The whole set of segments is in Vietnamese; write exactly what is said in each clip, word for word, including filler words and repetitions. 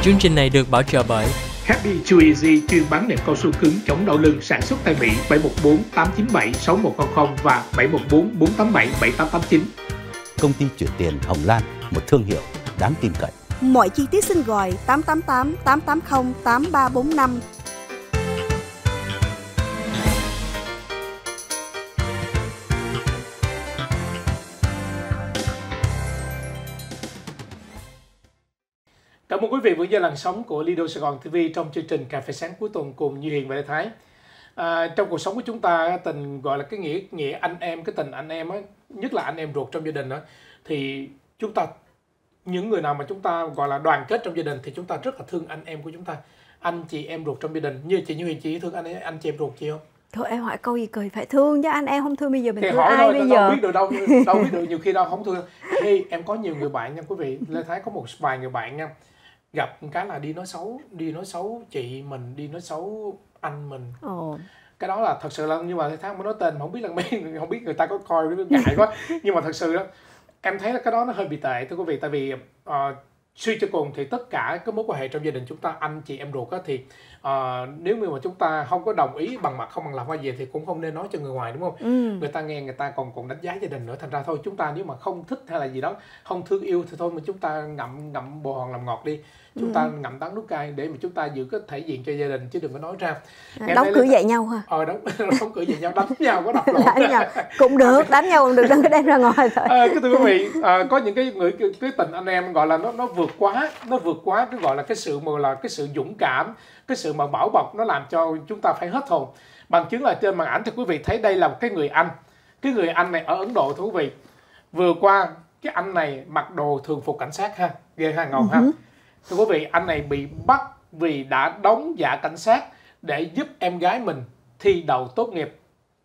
Chương trình này được bảo trợ bởi Happy Too Easy, chuyên bán nệm cao su cứng chống đau lưng, sản xuất tại Mỹ. Bảy một bốn tám chín bảy sáu một không không và bảy một bốn bốn tám bảy bảy tám tám chín. Công ty chuyển tiền Hồng Lan, một thương hiệu đáng tin cậy. Mọi chi tiết xin gọi tám tám tám tám tám không tám ba bốn năm. Cảm ơn quý vị vẫn giờ làn sóng của Lido Sài Gòn ti vi trong chương trình Cà phê sáng cuối tuần cùng Như Hiền và Lê Thái. À, trong cuộc sống của chúng ta, tình gọi là cái nghĩa nghĩa anh em, cái tình anh em á, nhất là anh em ruột trong gia đình á, thì chúng ta, những người nào mà chúng ta gọi là đoàn kết trong gia đình thì chúng ta rất là thương anh em của chúng ta, anh chị em ruột trong gia đình. Như chị Như Hiền, chị thương anh anh chị em ruột chị không? Thôi em hỏi câu gì cười phải thương chứ, anh em không thương bây giờ mình thì thương hỏi ai thôi, bây đâu giờ? biết được đâu, đâu biết được, nhiều khi đâu không thương. Hey, em có nhiều người bạn nha quý vị, Lê Thái có một vài người bạn nha, gặp một cái là đi nói xấu, đi nói xấu chị mình, đi nói xấu anh mình. Ồ. Cái đó là thật sự là, nhưng mà Lê Thái không có nói tên, không biết là mấy không biết người ta có coi nó ngại quá, nhưng mà thật sự đó em thấy là cái đó nó hơi bị tệ thưa quý vị, tại vì uh, suy cho cùng thì tất cả cái mối quan hệ trong gia đình chúng ta, anh chị em ruột á, thì uh, nếu như mà chúng ta không có đồng ý bằng mặt không bằng lòng hay gì thì cũng không nên nói cho người ngoài, đúng không? Ừ. Người ta nghe người ta còn còn đánh giá gia đình nữa, thành ra thôi chúng ta nếu mà không thích hay là gì đó, không thương yêu thì thôi mà chúng ta ngậm ngậm bồ hòn làm ngọt đi, chúng ừ. ta ngậm đắng nuốt cay để mà chúng ta giữ cái thể diện cho gia đình chứ đừng có nói ra. À, đóng cửa dạy nhau hả? Ờ đóng đóng cửa dạy nhau, đánh nhau có đập lộn đánh nhau cũng được, đánh nhau cũng được, đừng có đem ra ngoài thôi. À, cái thưa quý vị, à, có những cái người cái, cái tình anh em gọi là nó nó vượt quá, nó vượt quá cái gọi là cái sự mà là cái sự dũng cảm, cái sự mà bảo bọc, nó làm cho chúng ta phải hết hồn. Bằng chứng là trên màn ảnh thì quý vị thấy đây là một cái người anh, cái người anh này ở Ấn Độ thưa quý vị. Vừa qua cái anh này mặc đồ thường phục cảnh sát ha, ghê ha, ngầu ha. Thưa quý vị, anh này bị bắt vì đã đóng giả cảnh sát để giúp em gái mình thi đậu tốt nghiệp.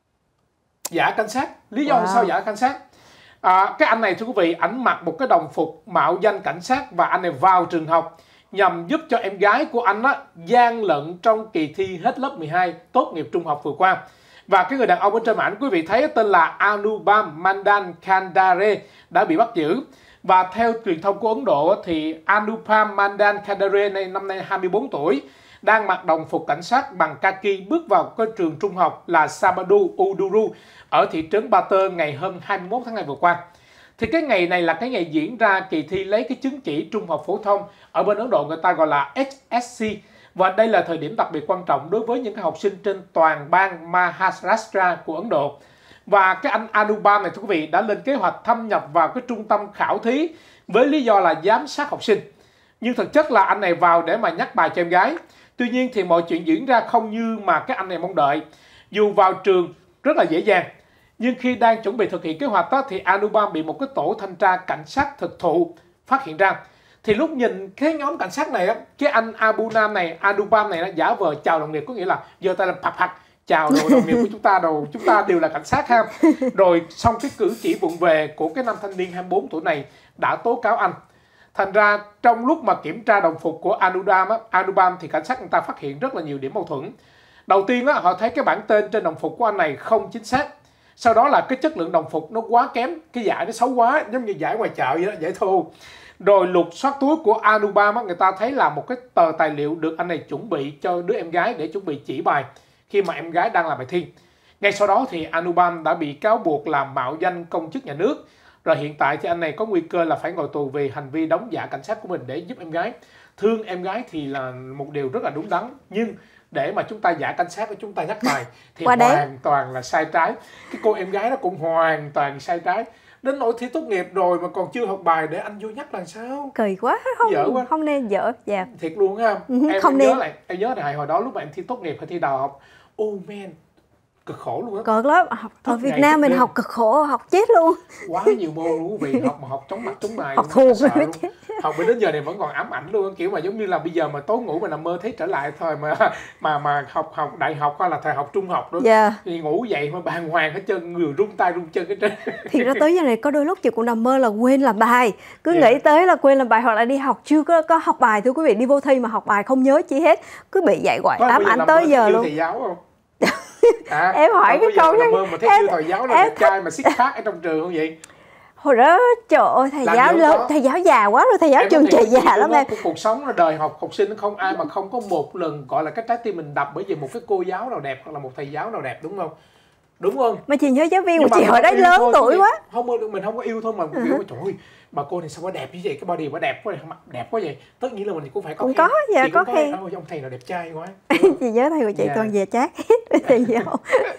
Giả cảnh sát, lý do wow. sao giả cảnh sát? À, cái anh này thưa quý vị, ảnh mặc một cái đồng phục mạo danh cảnh sát và anh này vào trường học nhằm giúp cho em gái của anh á, gian lận trong kỳ thi hết lớp mười hai tốt nghiệp trung học vừa qua. Và cái người đàn ông ở trên ảnh quý vị thấy tên là Anubam Mandan Khandare đã bị bắt giữ. Và theo truyền thông của Ấn Độ thì Anupam Mandan Khandare này năm nay hai mươi bốn tuổi, đang mặc đồng phục cảnh sát bằng kaki bước vào cái trường trung học là Sabadu Uduru ở thị trấn Ba Tơ ngày hôm hai mươi mốt tháng hai vừa qua. Thì cái ngày này là cái ngày diễn ra kỳ thi lấy cái chứng chỉ trung học phổ thông ở bên Ấn Độ người ta gọi là H S C. Và đây là thời điểm đặc biệt quan trọng đối với những cái học sinh trên toàn bang Maharashtra của Ấn Độ. Và cái anh Anubam này thưa quý vị đã lên kế hoạch thâm nhập vào cái trung tâm khảo thí với lý do là giám sát học sinh. Nhưng thực chất là anh này vào để mà nhắc bài cho em gái. Tuy nhiên thì mọi chuyện diễn ra không như mà cái anh này mong đợi. Dù vào trường rất là dễ dàng, nhưng khi đang chuẩn bị thực hiện kế hoạch đó, thì Anubam bị một cái tổ thanh tra cảnh sát thực thụ phát hiện ra. Thì lúc nhìn cái nhóm cảnh sát này, cái anh Abu Nam này, Anubam này, giả vờ chào đồng nghiệp, có nghĩa là giơ tay làm phạt phạt chào đồ đồng nghiệp của chúng ta, đồ chúng ta đều là cảnh sát ha. Rồi xong cái cử chỉ vụng về của cái nam thanh niên hai mươi bốn tuổi này đã tố cáo anh. Thành ra trong lúc mà kiểm tra đồng phục của Anubam, Anubam thì cảnh sát người ta phát hiện rất là nhiều điểm mâu thuẫn. Đầu tiên á, họ thấy cái bản tên trên đồng phục của anh này không chính xác. Sau đó là cái chất lượng đồng phục nó quá kém, cái vải nó xấu quá, giống như vải ngoài chợ vậy đó, dễ thô. Rồi lục soát túi của Anubam á, người ta thấy là một cái tờ tài liệu được anh này chuẩn bị cho đứa em gái để chuẩn bị chỉ bài khi mà em gái đang làm bài thi. Ngay sau đó thì Anubam đã bị cáo buộc làm mạo danh công chức nhà nước. Rồi hiện tại thì anh này có nguy cơ là phải ngồi tù vì hành vi đóng giả cảnh sát của mình để giúp em gái. Thương em gái thì là một điều rất là đúng đắn, nhưng để mà chúng ta giả cảnh sát và chúng ta nhắc bài thì hoàn đấy. toàn là sai trái. Cái cô em gái đó cũng hoàn toàn sai trái. Đến nỗi thi tốt nghiệp rồi mà còn chưa học bài để anh vô nhắc là sao? Kỳ quá, không dở quá. Không nên dở. Dạ. Thiệt luôn ha. Ừ, em không em nên. nhớ lại, em nhớ lại hồi đó lúc mà em thi tốt nghiệp hay thi đại học. Oh man, cực khổ luôn á. Cực lắm, học ở Việt Nam mình đêm. Học cực khổ, học chết luôn. Quá nhiều môn luôn quý vị, học mà học chống mặt chống mày. Học thù mới chết. Học đến giờ này vẫn còn ám ảnh luôn, kiểu mà giống như là bây giờ mà tối ngủ mà nằm mơ thấy trở lại thôi mà mà mà học học đại học hay là thời học trung học đó. Yeah. Thì ngủ dậy mà bàng hoàng hết trơn, người run tay run chân hết trơn. Thì ra tới giờ này có đôi lúc chị cũng nằm mơ là quên làm bài, cứ yeah. nghĩ tới là quên làm bài hoặc là đi học chưa có có học bài thưa quý vị, đi vô thi mà học bài không nhớ chi hết, cứ bị dạy gọi ám ảnh tới giờ luôn. Thầy giáo không? À, em hỏi cái câu đó mà thấy em, thầy giáo là đẹp trai mà xích phát ở trong trường không vậy? Hồi đó trời ơi thầy Làm giáo gì không lớn, có. thầy giáo già quá rồi, thầy giáo Em có trường thể trẻ già lắm em. Cuộc, cuộc sống là đời học học sinh không ai mà không có một lần gọi là cái trái tim mình đập bởi vì một cái cô giáo nào đẹp hoặc là một thầy giáo nào đẹp, đúng không? Đúng không? Mà chị nhớ giáo viên Nhưng của mà chị mình hồi không đấy yêu lớn thôi, tuổi chứ quá. gì- Không, mình không có yêu thôi mà kiểu trời ơi, bà cô này sao có đẹp như vậy, cái body bà đẹp quá, mặt đẹp quá vậy. Tất nhiên là mình cũng phải có Cũng khen. có, dạ, Chị có cũng khen. Ôi, ông thầy nào đẹp trai quá. Chị nhớ thầy của chị Dạ. toàn về chát hết thầy giáo.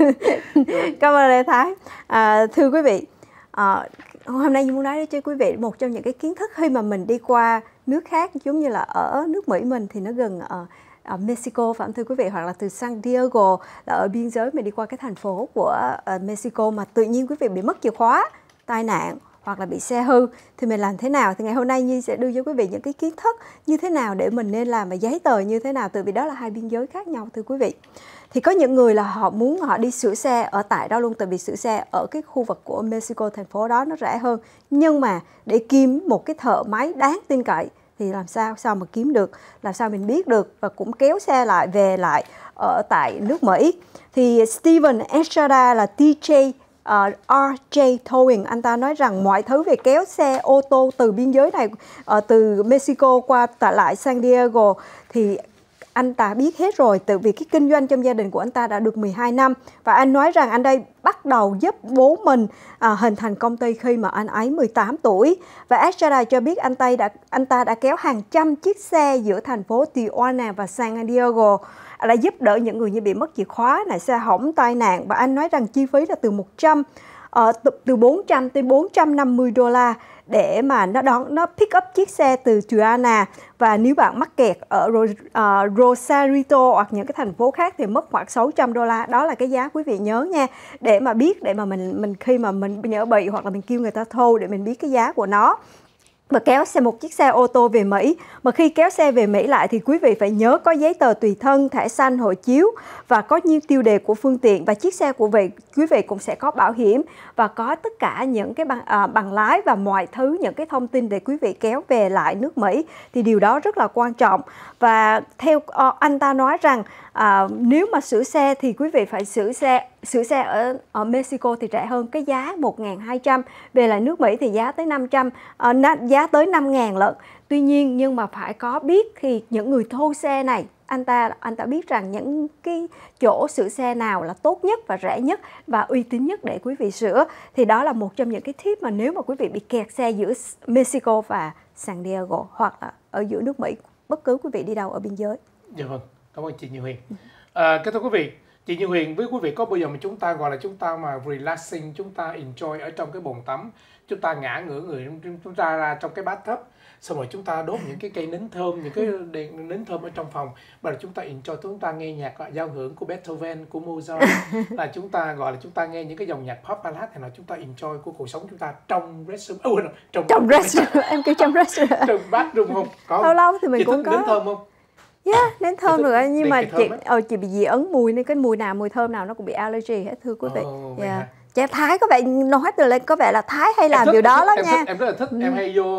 Cảm ơn Lê Thái. À, thưa quý vị, à, hôm nay Nhi muốn nói cho quý vị một trong những cái kiến thức khi mà mình đi qua nước khác, giống như là ở nước Mỹ mình thì nó gần ở, ở Mexico, phải không thưa quý vị, hoặc là từ San Diego là ở biên giới mình đi qua cái thành phố của uh, Mexico mà tự nhiên quý vị bị mất chìa khóa, tai nạn hoặc là bị xe hư thì mình làm thế nào? Thì ngày hôm nay Nhi sẽ đưa cho quý vị những cái kiến thức như thế nào để mình nên làm và giấy tờ như thế nào, từ vì đó là hai biên giới khác nhau thưa quý vị. Thì có những người là họ muốn họ đi sửa xe ở tại đó luôn, tại vì sửa xe ở cái khu vực của Mexico, thành phố đó nó rẻ hơn. Nhưng mà để kiếm một cái thợ máy đáng tin cậy thì làm sao sao mà kiếm được, làm sao mình biết được, và cũng kéo xe lại về lại ở tại nước Mỹ. Thì Steven Estrada là tê jê Uh, rờ jê Towing, anh ta nói rằng mọi thứ về kéo xe ô tô từ biên giới này, uh, từ Mexico qua tại lại San Diego thì anh ta biết hết rồi, từ vì cái kinh doanh trong gia đình của anh ta đã được mười hai năm. Và anh nói rằng anh đây bắt đầu giúp bố mình à, hình thành công ty khi mà anh ấy mười tám tuổi. Và Estrada cho biết anh ta đã anh ta đã kéo hàng trăm chiếc xe giữa thành phố Tijuana và San Diego, đã giúp đỡ những người như bị mất chìa khóa, này, xe hỏng, tai nạn. Và anh nói rằng chi phí là từ một trăm uh, từ bốn trăm tới bốn trăm năm mươi đô la để mà nó đón nó pick up chiếc xe từ Tijuana. Và nếu bạn mắc kẹt ở uh, Rosarito hoặc những cái thành phố khác thì mất khoảng sáu trăm đô la. Đó là cái giá quý vị nhớ nha, để mà biết, để mà mình mình khi mà mình nhỡ bị hoặc là mình kêu người ta thô để mình biết cái giá của nó. Và kéo xe một chiếc xe ô tô về Mỹ. Mà khi kéo xe về Mỹ lại thì quý vị phải nhớ có giấy tờ tùy thân, thẻ xanh, hộ chiếu và có nhiều tiêu đề của phương tiện, và chiếc xe của vị quý vị cũng sẽ có bảo hiểm và có tất cả những cái bằng, à, bằng lái và mọi thứ, những cái thông tin để quý vị kéo về lại nước Mỹ. Thì điều đó rất là quan trọng. Và theo uh, anh ta nói rằng uh, nếu mà sửa xe thì quý vị phải sửa xe sửa xe ở, ở Mexico thì rẻ hơn, cái giá một nghìn hai trăm, về lại nước Mỹ thì giá tới năm trăm, uh, giá tới năm nghìn lận. Tuy nhiên nhưng mà phải có biết thì những người thô xe này, anh ta anh ta biết rằng những cái chỗ sửa xe nào là tốt nhất và rẻ nhất và uy tín nhất để quý vị sửa. Thì đó là một trong những cái tip mà nếu mà quý vị bị kẹt xe giữa Mexico và San Diego hoặc là ở giữa nước Mỹ, bất cứ quý vị đi đâu ở biên giới. Dạ vâng, cảm ơn chị Như Huyền. À, kính thưa quý vị, chị Như Huyền với quý vị có bao giờ mà chúng ta gọi là chúng ta mà relaxing, chúng ta enjoy ở trong cái bồn tắm, chúng ta ngã ngửa người chúng ta ra trong cái bathtub, xong rồi chúng ta đốt những cái cây nến thơm, những cái đèn nến thơm ở trong phòng, và chúng ta enjoy, chúng ta nghe nhạc giao hưởng của Beethoven, của Mozart, là chúng ta gọi là chúng ta nghe những cái dòng nhạc pop ballad, hay là chúng ta enjoy của cuộc sống chúng ta trong restroom, oh, trong trong restroom, em kêu trong restroom, trong bathroom không? Có lâu lâu thì mình chị cũng thích có nến thơm không? Yeah, nến thơm được, nhưng mà chị ờ, chị bị dị ứng mùi nên cái mùi nào mùi thơm nào nó cũng bị allergy hết thưa quý vị. Oh, yeah. Chả Thái có vẻ nói từ lên có vẻ là Thái hay làm thích, điều đó thích, lắm em nha. Thích, em rất là thích, ừ. Em hay vô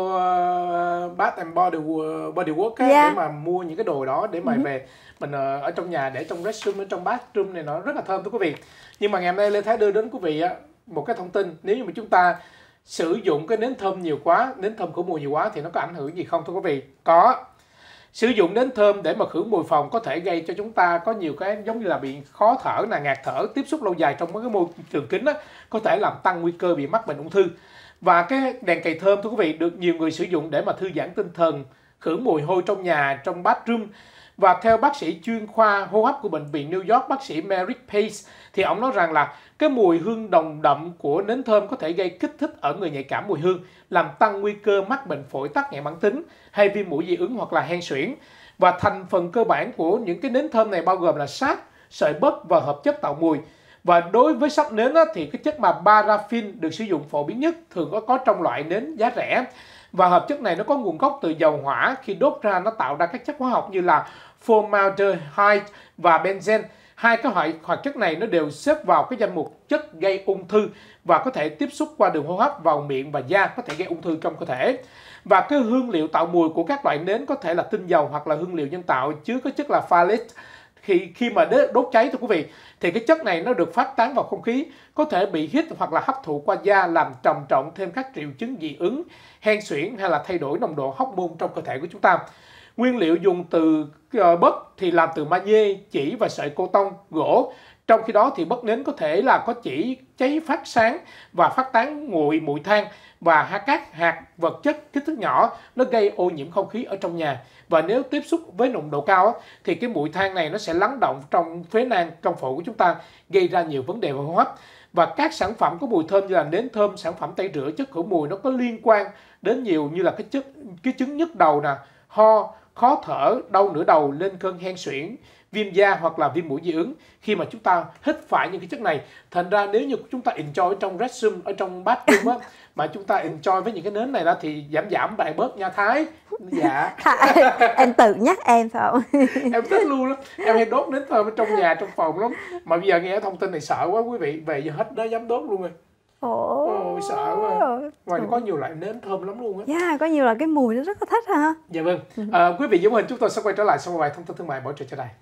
uh, Bath and Body, body Work á, yeah. Để mà mua những cái đồ đó để mà ừ. về mình uh, ở trong nhà để trong restroom, ở trong bathroom này nó rất là thơm thưa quý vị. Nhưng mà ngày hôm nay Lê Thái đưa đến quý vị á một cái thông tin, nếu như mà chúng ta sử dụng cái nến thơm nhiều quá, nến thơm khử mùi nhiều quá thì nó có ảnh hưởng gì không thưa quý vị? Có. Sử dụng nến thơm để mà khử mùi phòng có thể gây cho chúng ta có nhiều cái giống như là bị khó thở, là ngạt thở, tiếp xúc lâu dài trong cái môi trường kính đó, có thể làm tăng nguy cơ bị mắc bệnh ung thư. Và cái đèn cầy thơm thưa quý vị được nhiều người sử dụng để mà thư giãn tinh thần, khử mùi hôi trong nhà, trong bathroom. Và theo bác sĩ chuyên khoa hô hấp của bệnh viện New York, bác sĩ Merrick Pace, thì ông nói rằng là cái mùi hương nồng đậm của nến thơm có thể gây kích thích ở người nhạy cảm mùi hương, làm tăng nguy cơ mắc bệnh phổi tắc nghẽn mãn tính hay viêm mũi dị ứng hoặc là hen suyễn. Và thành phần cơ bản của những cái nến thơm này bao gồm là sáp, sợi bớt và hợp chất tạo mùi. Và đối với sáp nến á, thì cái chất mà paraffin được sử dụng phổ biến nhất thường có có trong loại nến giá rẻ. Và hợp chất này nó có nguồn gốc từ dầu hỏa, khi đốt ra nó tạo ra các chất hóa học như là formaldehyde và benzen. Hai cái loại hoạt chất này nó đều xếp vào cái danh mục chất gây ung thư và có thể tiếp xúc qua đường hô hấp, vào miệng và da, có thể gây ung thư trong cơ thể. Và cái hương liệu tạo mùi của các loại nến có thể là tinh dầu hoặc là hương liệu nhân tạo chứa có chất là phthalate, khi khi mà đốt cháy thưa quý vị, thì cái chất này nó được phát tán vào không khí, có thể bị hít hoặc là hấp thụ qua da, làm trầm trọng thêm các triệu chứng dị ứng, hen suyễn hay là thay đổi nồng độ hormone trong cơ thể của chúng ta. Nguyên liệu dùng từ uh, bấc thì làm từ magie, chỉ và sợi cô tông, gỗ. Trong khi đó thì bấc nến có thể là có chỉ cháy phát sáng và phát tán nguội mùi than, và hạt các hạt vật chất kích thước nhỏ nó gây ô nhiễm không khí ở trong nhà. Và nếu tiếp xúc với nồng độ cao thì cái bụi than này nó sẽ lắng động trong phế nang, trong phổi của chúng ta, gây ra nhiều vấn đề về hô hấp. Và các sản phẩm có mùi thơm như là nến thơm, sản phẩm tẩy rửa, chất khử mùi nó có liên quan đến nhiều như là cái chất cái chứng nhức đầu nè, ho, khó thở, đau nửa đầu, lên cơn hen suyễn, viêm da hoặc là viêm mũi dị ứng khi mà chúng ta hít phải những cái chất này. Thành ra nếu như chúng ta enjoy ở trong restroom, ở trong bathroom á, mà chúng ta enjoy với những cái nến này đó thì giảm giảm lại bớt nha Thái. Dạ. Em tự nhắc em phải không? Em thích luôn lắm, em hay đốt nến thơm ở trong nhà, trong phòng lắm. Mà bây giờ nghe thông tin này sợ quá quý vị, về giờ hết đó dám đốt luôn rồi. Ồ, Ôi sợ quá. Ngoài có nhiều loại nến thơm lắm luôn á. Dạ, yeah, có nhiều là cái mùi nó rất là thích ha. Dạ vâng. À, quý vị Dũng Hình, chúng tôi sẽ quay trở lại sau một vài thông tin thương mại bổ trợ cho đây.